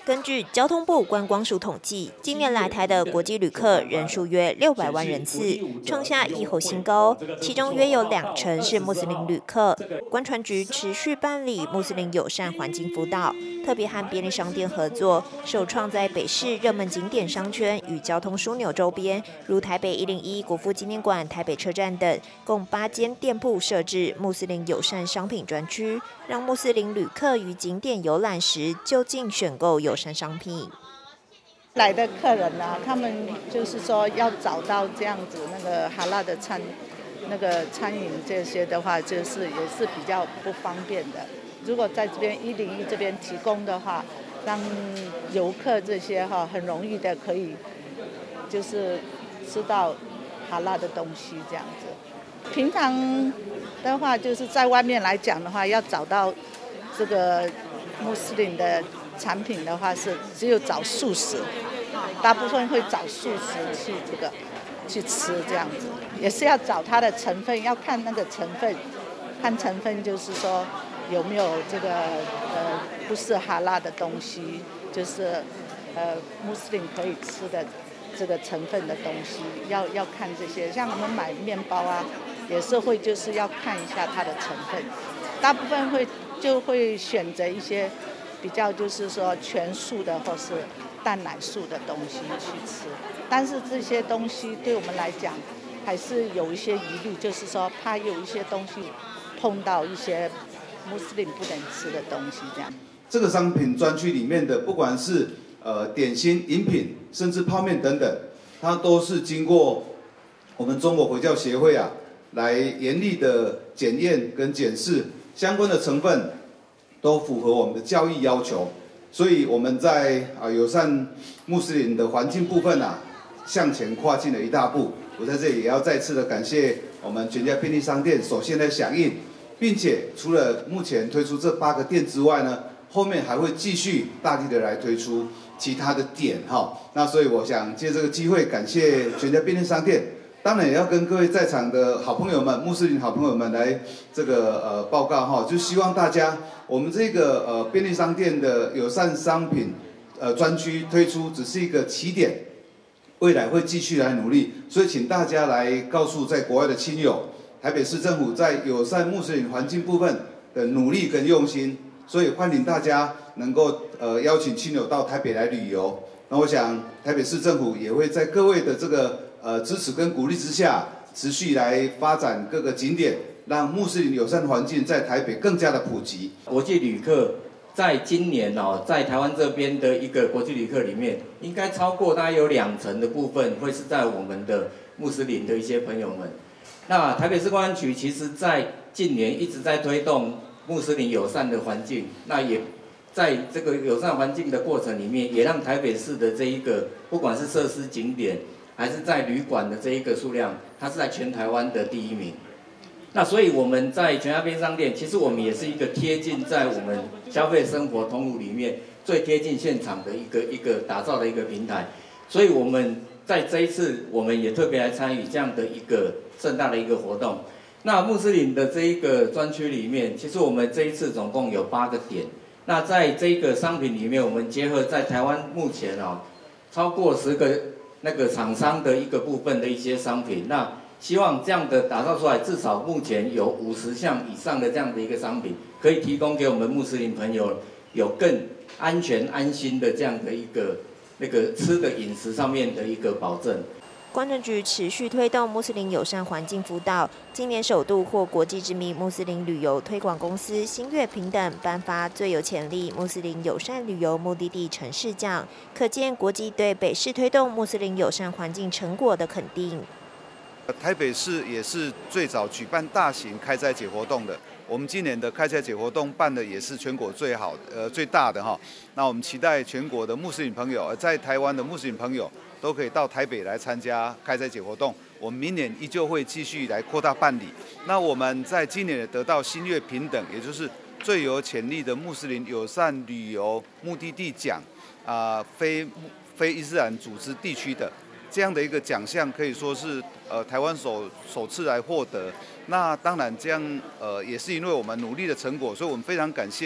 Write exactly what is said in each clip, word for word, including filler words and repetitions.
根据交通部观光署统计，今年来台的国际旅客人数约六百万人次，创下疫后新高。其中约有两成是穆斯林旅客。观传局持续办理穆斯林友善环境辅导，特别和便利商店合作，首创在北市热门景点商圈与交通枢纽周边，如台北一零一国父纪念馆、台北车站等，共八间店铺设置穆斯林友善商品专区，让穆斯林旅客于景点游览时就近选购友善商品。 来的客人啊，他们就是说要找到这样子那个哈拉的餐，那个餐饮这些的话，就是也是比较不方便的。如果在这边一零一这边提供的话，让游客这些哈很容易的可以就是吃到哈拉的东西这样子。平常的话，就是在外面来讲的话，要找到这个穆斯林的产品的话，是只有找素食，大部分会找素食去这个去吃这样子，也是要找它的成分，要看那个成分，看成分就是说有没有这个呃不是哈拉的东西，就是呃穆斯林可以吃的这个成分的东西，要要看这些。像我们买面包啊，也是会就是要看一下它的成分，大部分会就会选择一些比较就是说全素的或是蛋奶素的东西去吃，但是这些东西对我们来讲还是有一些疑虑，就是说怕有一些东西碰到一些穆斯林不能吃的东西这样。 这个商品专区里面的，不管是呃点心、饮品，甚至泡面等等，它都是经过我们中国回教协会啊来严厉的检验跟检视，相关的成分都符合我们的教义要求。所以我们在啊友善穆斯林的环境部分啊，向前跨进了一大步。我在这里也要再次的感谢我们全家便利商店首先的响应，并且除了目前推出这八个店之外呢，后面还会继续大力的来推出其他的点哈。那所以我想借这个机会感谢全家便利商店，当然也要跟各位在场的好朋友们、穆斯林好朋友们来这个呃报告哈，就希望大家我们这个呃便利商店的友善商品呃专区推出只是一个起点，未来会继续来努力，所以请大家来告诉在国外的亲友，台北市政府在友善穆斯林环境部分的努力跟用心，所以欢迎大家能够呃邀请亲友到台北来旅游。那我想台北市政府也会在各位的这个呃支持跟鼓励之下，持续来发展各个景点，让穆斯林友善环境在台北更加的普及。 国际旅客在今年哦，在台湾这边的一个国际旅客里面，应该超过大概有两成的部分会是在我们的穆斯林的一些朋友们。那台北市公安局其实在近年一直在推动穆斯林友善的环境，那也在这个友善环境的过程里面，也让台北市的这一个不管是设施景点，还是在旅馆的这一个数量，它是在全台湾的第一名。那所以我们在全家便利商店，其实我们也是一个贴近在我们消费生活通路里面最贴近现场的一个一个打造的一个平台。所以我们在这一次，我们也特别来参与这样的一个盛大的一个活动。那穆斯林的这一个专区里面，其实我们这一次总共有八个点。那在这个商品里面，我们结合在台湾目前哦超过十个那个厂商的一个部分的一些商品，那希望这样的打造出来，至少目前有五十项以上的这样的一个商品，可以提供给我们穆斯林朋友有更安全安心的这样的一个那个吃的饮食上面的一个保证。 观政局持续推动穆斯林友善环境辅导，今年首度获国际知名穆斯林旅游推广公司星月平等颁发最有潜力穆斯林友善旅游目的地城市奖，可见国际对北市推动穆斯林友善环境成果的肯定。 台北市也是最早举办大型开斋节活动的。我们今年的开斋节活动办的也是全国最好呃最大的哈。那我们期待全国的穆斯林朋友，在台湾的穆斯林朋友都可以到台北来参加开斋节活动。我们明年依旧会继续来扩大办理。那我们在今年也得到星月平等，也就是最有潜力的穆斯林友善旅游目的地奖啊、呃，非非伊斯兰组织地区的。这样的一个奖项可以说是呃台湾首首次来获得。那当然这样呃也是因为我们努力的成果，所以我们非常感谢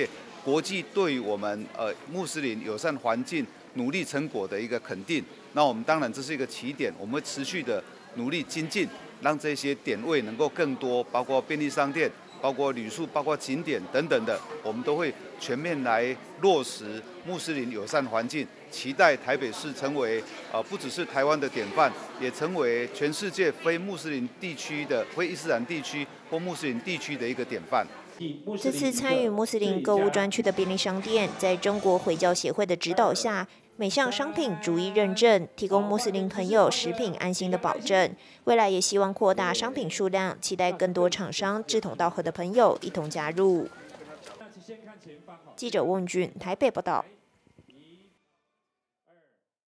国际对于我们呃穆斯林友善环境努力成果的一个肯定。那我们当然这是一个起点，我们会持续的努力精进，让这些点位能够更多，包括便利商店、包括旅宿、包括景点等等的，我们都会全面来落实穆斯林友善环境。期待台北市成为呃不只是台湾的典范，也成为全世界非穆斯林地区的非伊斯兰地区或穆斯林地区的一个典范。 这次参与穆斯林购物专区的便利商店，在中国回教协会的指导下，每项商品逐一认证，提供穆斯林朋友食品安心的保证。未来也希望扩大商品数量，期待更多厂商志同道合的朋友一同加入。记者翁俊台北报道。